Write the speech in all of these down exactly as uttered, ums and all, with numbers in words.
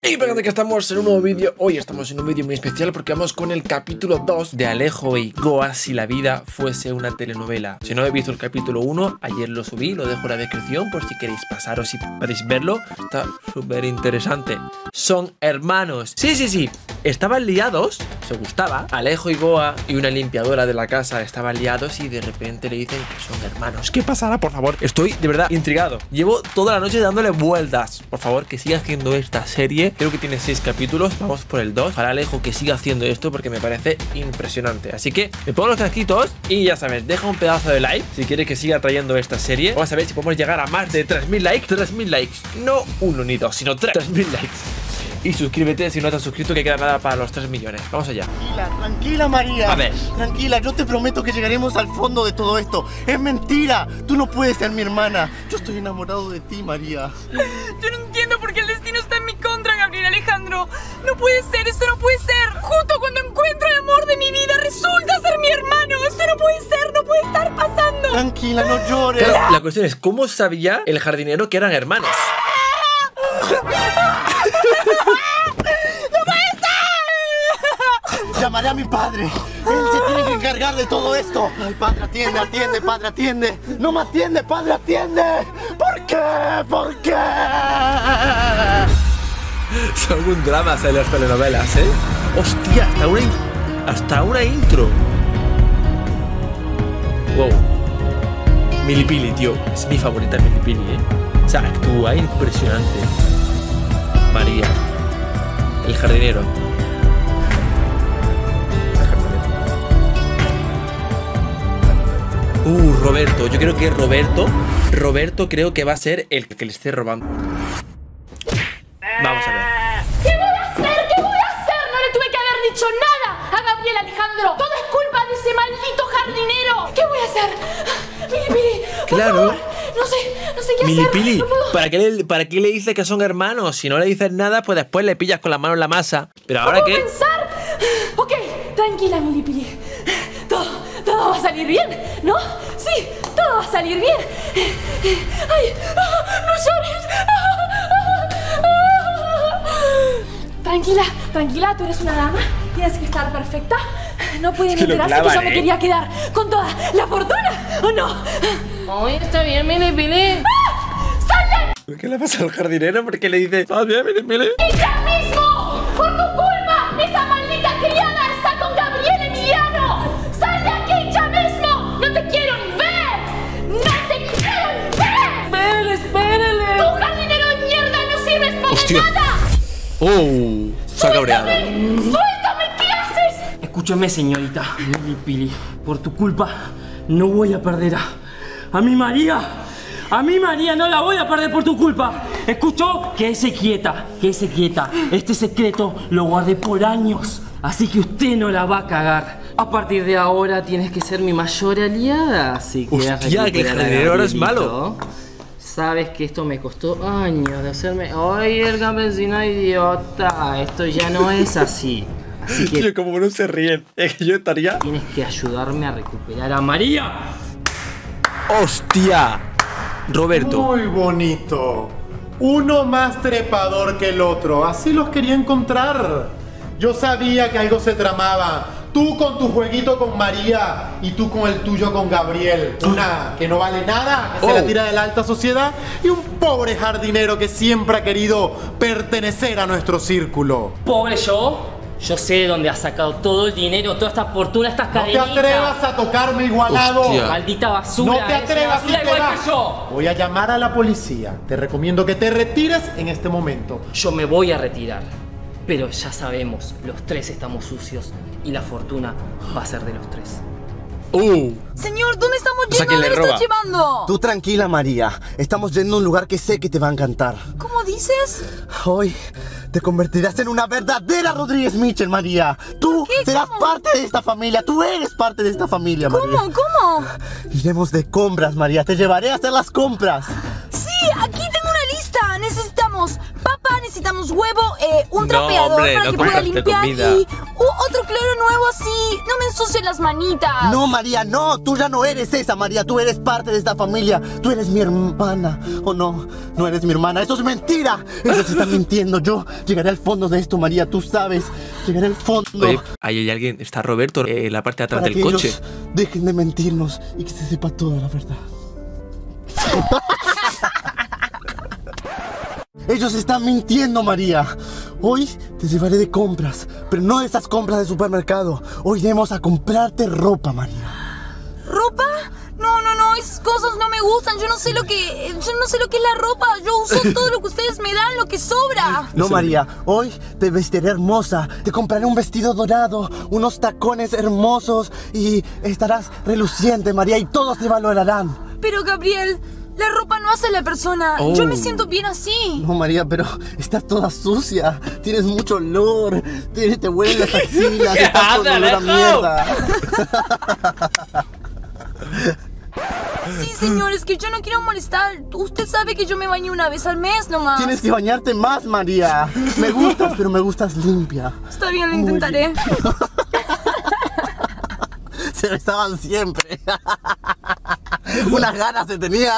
Y pégate que estamos en un nuevo vídeo. Hoy estamos en un vídeo muy especial porque vamos con el capítulo dos de Alejo y Goa si la vida fuese una telenovela. Si no habéis visto el capítulo uno, ayer lo subí, lo dejo en la descripción por si queréis pasaros y podéis verlo. Está súper interesante. Son hermanos. Sí, sí, sí. Estaban liados, se gustaba. Alejo y Goa y una limpiadora de la casa estaban liados y de repente le dicen que son hermanos. ¿Qué pasará, por favor? Estoy de verdad intrigado. Llevo toda la noche dándole vueltas. Por favor, que siga haciendo esta serie. Creo que tiene seis capítulos. Vamos por el dos. Para Alejo que siga haciendo esto porque me parece impresionante. Así que me pongo los casquitos y ya sabes, deja un pedazo de like si quieres que siga trayendo esta serie. Vamos a ver si podemos llegar a más de tres mil likes. tres mil likes. No uno ni dos, sino tres mil likes. Y suscríbete si no te has suscrito, que queda nada para los tres millones. Vamos allá. Tranquila, tranquila, María. A ver. Tranquila, yo te prometo que llegaremos al fondo de todo esto. Es mentira. Tú no puedes ser mi hermana. Yo estoy enamorado de ti, María. Yo no entiendo por qué el destino está en mi contra, Gabriel Alejandro. No puede ser, esto no puede ser. Justo cuando encuentro el amor de mi vida, resulta ser mi hermano. Esto no puede ser, no puede estar pasando. Tranquila, no llores. Claro, la cuestión es, ¿cómo sabía el jardinero que eran hermanos? Llamaré a mi padre. Él se tiene que encargar de todo esto. Ay, padre, atiende, atiende, padre, atiende. No me atiende, padre, atiende. ¿Por qué? ¿Por qué? Son un drama en las telenovelas, ¿eh? Hostia, hasta una, in hasta una intro. Wow. Milipili, tío. Es mi favorita Milipili, ¿eh? O sea, actúa impresionante. María. El jardinero. Uh, Roberto. Yo creo que Roberto Roberto creo que va a ser el que le esté robando. Vamos a ver. ¿Qué voy a hacer? ¿Qué voy a hacer? No le tuve que haber dicho nada a Gabriel Alejandro. Todo es culpa de ese maldito jardinero. ¿Qué voy a hacer? Milipili, por Claro. favor. No sé, no sé qué Milipili, hacer. No puedo. ¿para qué, le, ¿para qué le dice que son hermanos? Si no le dices nada, pues después le pillas con la mano en la masa. Pero ahora ¿Puedo qué. pensar? Ok, tranquila, Milipili. Todo, todo va a salir bien, ¿no? Sí, todo va a salir bien. Ay, no llores. Tranquila, tranquila, tú eres una dama. Tienes que estar perfecta. No pueden Es que lo enterarse clavan, que yo me ¿eh? quería quedar con toda la fortuna, ¿o no? Ay, está bien, Milipili. ¡Sal de ¿Qué le pasa al jardinero? ¿Por qué le dice? Ah, bien, Milipili. aquí ya mismo! ¡Por tu culpa! ¡Esa maldita criada está con Gabriel Emiliano! ¡Sal de aquí ya mismo! ¡No te quiero ni ver! ¡No te quiero ni ver! Espérale, espérale. ¡Tu jardinero de mierda no sirves para Hostia. nada! Oh, se ha cabreado. ¡Suéltame! ¿Qué haces? Escúchame, señorita Milipili. Por tu culpa no voy a perder a, a mi María. A mi María no la voy a perder por tu culpa. ¿Escuchó? Quédese quieta, quédese quieta. Este secreto lo guardé por años. Así que usted no la va a cagar. A partir de ahora tienes que ser mi mayor aliada. Si quieres Hostia, que el recuperar a jardinero ahora es Gabrielito. Sabes que esto me costó años de hacerme. ¡Ay, el campesino idiota! Esto ya no es así. Así que Tío, como no se ríen. Es que yo estaría. tienes que ayudarme a recuperar a María. ¡Hostia! Roberto. Muy bonito. Uno más trepador que el otro. Así los quería encontrar. Yo sabía que algo se tramaba. Tú con tu jueguito con María y tú con el tuyo con Gabriel. Una que no vale nada, que Oh. se la tira de la alta sociedad, y un pobre jardinero que siempre ha querido pertenecer a nuestro círculo. Pobre yo. Yo sé de dónde has sacado todo el dinero, toda esta fortuna, estas No te cadenitas. atrevas a tocarme, igualado. Hostia. Maldita basura. No te esa atrevas, basura y te igual vas. que yo. Voy a llamar a la policía. Te recomiendo que te retires en este momento. Yo me voy a retirar. Pero ya sabemos, los tres estamos sucios y la fortuna va a ser de los tres. Uh. Señor, ¿dónde estamos O sea, yendo? que ¿Dónde le me estás roba. llevando? Tú tranquila, María. Estamos yendo a un lugar que sé que te va a encantar. ¿Cómo dices? Hoy te convertirás en una verdadera Rodríguez Mitchell, María. Tú ¿Qué? serás ¿Cómo? parte de esta familia. Tú eres parte de esta familia, María. ¿Cómo? ¿Cómo? Iremos de compras, María. Te llevaré a hacer las compras. Sí, aquí tengo una lista. Necesitamos papa, necesitamos huevo, eh, un No, trapeador hombre, para no que pueda compraste limpiar comida. y u- otro cloro nuevo así. No me ensucien las manitas. No, María, no. Tú ya no eres esa, María. Tú eres parte de esta familia. Tú eres mi hermana. ¿O no? No eres mi hermana. ¡Eso es mentira! Ellos están mintiendo. Yo llegaré al fondo de esto, María. Tú sabes. Llegaré al fondo. Oye, ahí hay alguien. Está Roberto en la parte de atrás Para del que coche. ellos dejen de mentirnos y que se sepa toda la verdad. Ellos están mintiendo, María. Hoy te llevaré de compras, pero no de esas compras de supermercado. Hoy iremos a comprarte ropa, María. ¿Ropa? No, no, no, esas cosas no me gustan. Yo no sé lo que, yo no sé lo que es la ropa. Yo uso todo lo que ustedes me dan, lo que sobra. No, María, hoy te vestiré hermosa. Te compraré un vestido dorado, unos tacones hermosos y estarás reluciente, María, y todos te valorarán. Pero, Gabriel, la ropa no hace a la persona. Oh. Yo me siento bien así. No, María, pero estás toda sucia. Tienes mucho olor. Te, te huelen las axilas. Estás con olor a mierda. Sí, señor, es que yo no quiero molestar. Usted sabe que yo me baño una vez al mes nomás. Tienes que bañarte más, María. Me gustas, pero me gustas limpia. Está bien, lo intentaré. Se besaban siempre. Unas ganas se tenían.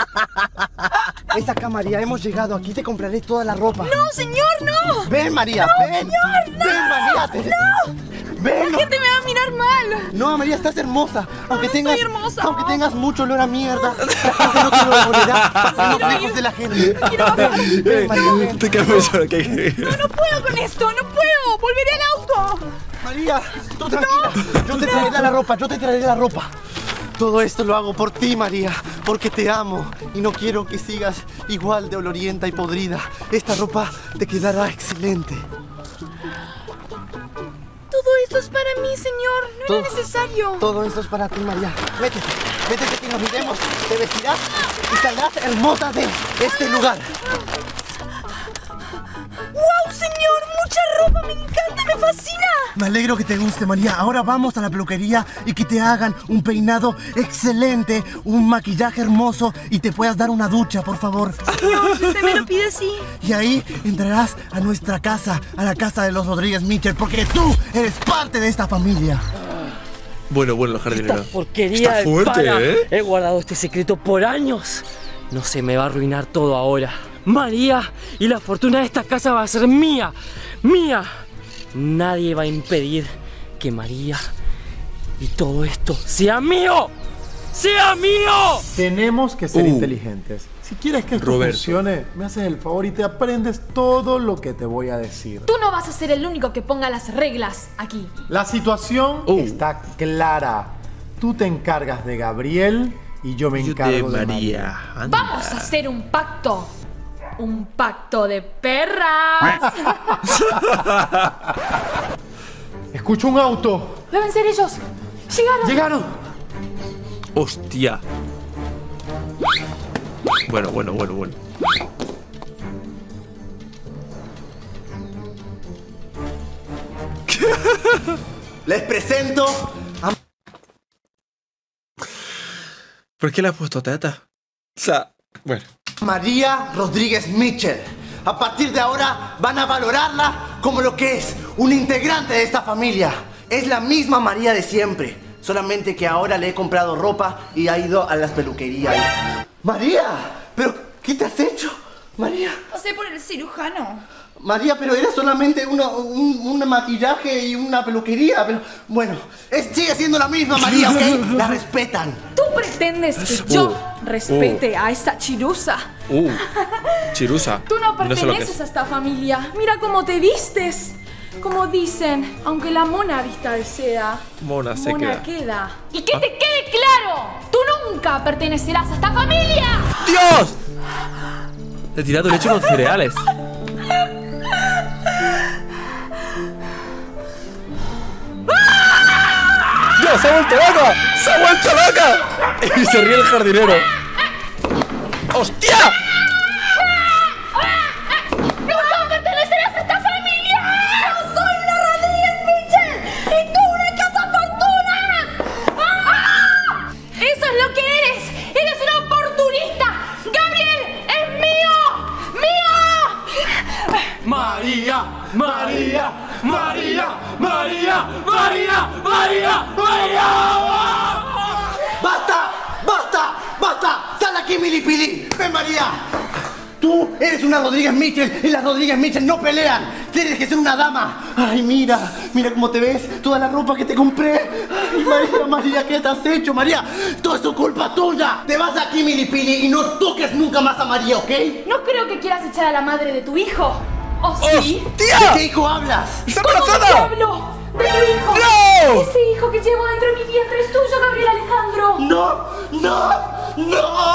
Es acá, María, hemos llegado. Aquí te compraré toda la ropa. No, señor, no. Ven, María, No, ven. señor, no. Ven, María. Te... No. Ven. La gente me va a mirar mal. No, María, estás hermosa. Aunque no tengas, soy hermosa. aunque tengas mucho olor a mierda, la gente no te lo devolverá. Pasando Quiero lejos ir. de la gente. Quiero bajar. Ven, María, ven. Te quedas que... No, no puedo con esto, no puedo. Volveré al auto. María, tú tranquila. Yo te traeré la ropa, yo te traeré la ropa. Todo esto lo hago por ti, María, porque te amo y no quiero que sigas igual de olorienta y podrida. Esta ropa te quedará excelente. Todo esto es para mí, señor. No Todo- era necesario. Todo esto es para ti, María. Vete, vete que nos miremos, te vestirás y saldrás hermosa de este lugar. ¡Wow, señor! ¡Mucha ropa! ¡Me encanta! ¡Me fascina! Me alegro que te guste, María. Ahora vamos a la peluquería y que te hagan un peinado excelente, un maquillaje hermoso y te puedas dar una ducha, por favor. No, si usted me lo pide así. Y ahí entrarás a nuestra casa, a la casa de los Rodríguez Mitchell, porque tú eres parte de esta familia. Bueno, bueno, los jardineros. Esta porquería Está de fuerte, pana. ¿eh? He guardado este secreto por años. No se me va a arruinar todo ahora. María y la fortuna de esta casa va a ser mía. Mía. Nadie va a impedir que María y todo esto sea mío. ¡Sea mío! Tenemos que ser Uh. inteligentes. Si quieres que esto Roberto. funcione, me haces el favor y te aprendes todo lo que te voy a decir. Tú no vas a ser el único que ponga las reglas aquí. La situación Uh. está clara. Tú te encargas de Gabriel y yo me Yo encargo de de, María. María. Anda. Vamos a hacer un pacto. Un pacto de perras. Escucho un auto. Deben ser ellos. Llegaron. Llegaron. Hostia. Bueno, bueno, bueno, bueno. Les presento a ¿Por qué le has puesto teta? O sea, bueno. María Rodríguez Mitchell. A partir de ahora van a valorarla como lo que es, un integrante de esta familia. Es la misma María de siempre, solamente que ahora le he comprado ropa y ha ido a las peluquerías. María, ¿pero qué te has hecho? María, Pasé por el cirujano. María, pero era solamente uno- un, un maquillaje y una peluquería, pero bueno, es, sigue siendo la misma María, ¿ok? La respetan. ¿Tú pretendes que yo Uh, respete a esa chirusa? Uh, Chirusa. Tú no sé lo que perteneces es. a esta familia. Mira cómo te vistes. Como dicen, aunque la mona vista de seda, Mona se mona queda. queda. Y que te quede claro, tú nunca pertenecerás a esta familia. ¡Dios! Le he tirado leche con cereales. ¡Dios, se ha vuelto loca! ¡Se ha vuelto loca! Y se ríe el jardinero. ¡Hostia! ¡Nunca pertenecerás a esta familia! ¡Yo soy la Rodríguez Mitchell! ¡Y tú una cazafortunas! ¡Ah! ¡Eso es lo que eres! ¡Eres una oportunista! ¡Gabriel es mío! ¡Mío! María, María, María, María, María, María, María. ¡Basta! ¡Basta! ¡Basta! ¡Sal aquí, Milipili! ¡Ven, María! Tú eres una Rodríguez Mitchell y las Rodríguez Mitchell no pelean. Tienes que ser una dama. Ay, mira, mira cómo te ves. Toda la ropa que te compré. Ay, María, María, ¿qué te has hecho, María? Todo es tu culpa tuya. Te vas de aquí, Milipili, y no toques nunca más a María, ¿ok? No creo que quieras echar a la madre de tu hijo. ¿O sí? ¡Hostia! ¿De qué hijo hablas? ¡Está ¿Cómo que embarazada! hablo? ¡De tu hijo! ¡No! Ese hijo que llevo dentro de mi vientre es tuyo, Gabriel Alejandro. ¡No! ¡No!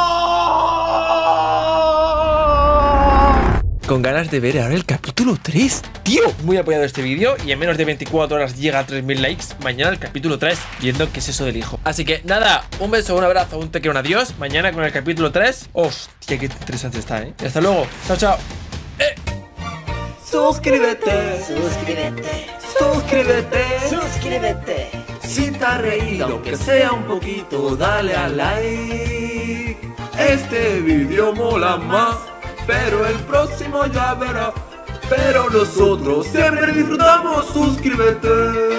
¡No! Con ganas de ver ahora el capítulo tres. Tío, muy apoyado este vídeo y en menos de veinticuatro horas llega a tres mil likes. Mañana el capítulo tres, viendo qué es eso del hijo. Así que nada, un beso, un abrazo, un te quiero, un adiós. Mañana con el capítulo tres. Hostia, qué interesante está, ¿eh? Y hasta luego. Chao, chao. Eh. Suscríbete, suscríbete, suscríbete, suscríbete. Si te has reído, aunque sea un poquito, dale a like. Este vídeo mola más, pero el próximo ya verás. Pero nosotros siempre disfrutamos, suscríbete.